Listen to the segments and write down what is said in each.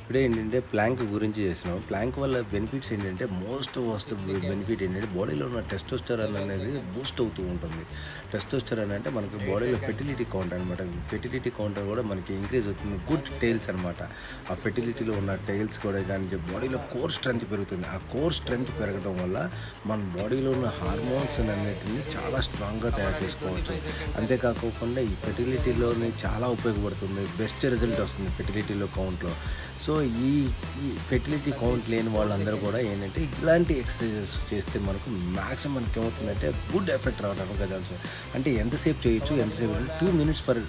Today ఏంటంటే Planck గురించి చేసినాం. ప్లాంక్ వల్ల బెనిఫిట్స్ ఏంటంటే మోస్ట్ బెనిఫిట్ ఏంటంటే బాడీలో ఉన్న టెస్టోస్టెరాన్ అనేది బూస్ట్ అవుతూ ఉంటుంది. టెస్టోస్టెరాన్ అంటే మనకి బాడీలో ఫెర్టిలిటీ కౌంట్ అనమాట. ఫెర్టిలిటీ కౌంట్ కూడా మనకి ఇంక్రీజ్ అవుతుంది. గుడ్ టైల్స్ అనమాట. ఆ ఫెర్టిలిటీలో ఉన్న టైల్స్ కూడా కానీ బాడీలో కోర్ స్ట్రెంత్ పెరుగుతుంది. ఆ కోర్ స్ట్రెంత్ పెరగడం వల్ల మన బాడీలో ఉన్న హార్మోన్స్ అన్నిటిని చాలా స్ట్రాంగ్గా తయారు చేసుకోవచ్చు. అంతేకాకుండా ఈ ఫెర్టిలిటీలోని చాలా ఉపయోగపడుతుంది. బెస్ట్ రిజల్ట్ వస్తుంది ఫెర్టిలిటీలో కౌంట్లో. సో ఈ ఫెర్టిలిటీ కౌంట్ లేని వాళ్ళందరూ కూడా ఏంటంటే ఇలాంటి ఎక్సర్సైజెస్ చేస్తే మనకు మ్యాక్సిమం మనకి ఏమవుతుందంటే గుడ్ ఎఫెక్ట్ రావడానికి కదా. అంటే ఎంతసేపు చేయొచ్చు, ఎంతసేపు 2 minutes కానీ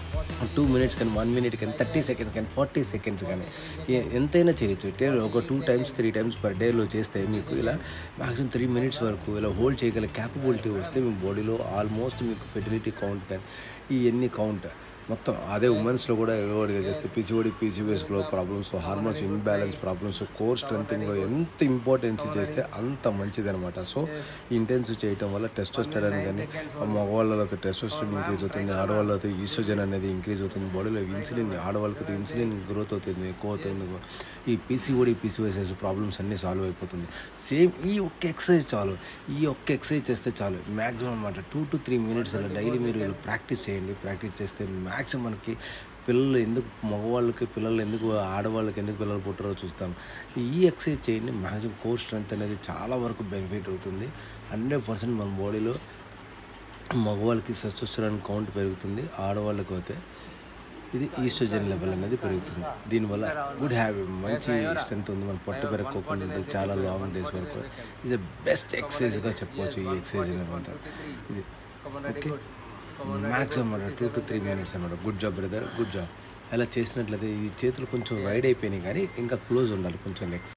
1 minute కానీ 30 seconds కానీ 40 seconds కానీ ఎంతైనా చేయొచ్చు. ఒక 2 times 3 times పర్ డేలో చేస్తే మీకు ఇలా మ్యాక్సిమం 3 minutes వరకు ఇలా హోల్డ్ చేయగల క్యాపబిలిటీ వస్తే మీ బాడీలో ఆల్మోస్ట్ మీకు ఫెర్టిలిటీ కౌంట్ కానీ ఇవన్నీ కౌంట్ మొత్తం అదే ఉమెన్స్లో కూడా ఎవరిగా చేస్తే పీసీఓఎస్లో problems, hormones imbalance problems, core స్ట్రెంథింగ్లో ఎంత ఇంపార్టెన్స్ చేస్తే అంత మంచిదనమాట. సో ఇంటెన్స్ చేయటం వల్ల టెస్టోస్టెరాన్ కానీ మగవాళ్ళలో టెస్టోస్టెరాన్ ఇంక్రీజ్ అవుతుంది, ఆడవాళ్ళతో ఈస్ట్రోజన్ అనేది ఇంక్రీజ్ అవుతుంది. బాడీలో ఇన్సులిన్ ఆడవాళ్ళకి ఇన్సులిన్ గ్రోత్ అవుతుంది, ఎక్కువ అవుతుంది. ఈ పీసీఓఎస్ ప్రాబ్లమ్స్ అన్నీ సాల్వ్ అయిపోతుంది. సేమ్ ఈ ఒక్క ఎక్సర్సైజ్ చాలు. ఈ ఒక్క ఎక్సర్సైజ్ చేస్తే చాలు మ్యాక్సిమం అనమాట. 2 to 3 minutes అలా డైలీ మీరు ప్రాక్టీస్ చేయండి. ప్రాక్టీస్ చేస్తే మ్యాక్సిమం మనకి పిల్లలు ఎందుకు మగవాళ్ళకి పిల్లలు ఎందుకు ఆడవాళ్ళకి ఎందుకు పిల్లలు పుట్టారో చూస్తాం. ఈ ఎక్సర్సైజ్ చేయండి. మ్యాక్సిమం కోర్ స్ట్రెంత్ అనేది చాలా వరకు బెనిఫిట్ అవుతుంది. 100% మన బాడీలో మగవాళ్ళకి టెస్టోస్టెరాన్ కౌంట్ పెరుగుతుంది, ఆడవాళ్ళకి అయితే ఇది ఈస్ట్రోజన్ లెవెల్ అనేది పెరుగుతుంది. దీనివల్ల గుడ్ హ్యాబిట్, మంచి స్ట్రెంత్ ఉంది. మన పొట్ట పెరగకోకుండా ఉంటుంది చాలా లాంగ్ డేస్ వరకు. ఇది బెస్ట్ ఎక్సర్సైజ్గా చెప్పవచ్చు ఈ ఎక్సర్సైజ్ అనమాట. ఇది ఓకే మ్యాక్సిమం 2 to 3 minutes అనమాట. Good job brother, good job. అలా చేసినట్లయితే ఈ చేతులు కొంచెం వైడ్ అయిపోయినాయి కానీ ఇంకా క్లోజ్ ఉండాలి కొంచెం లెగ్స్.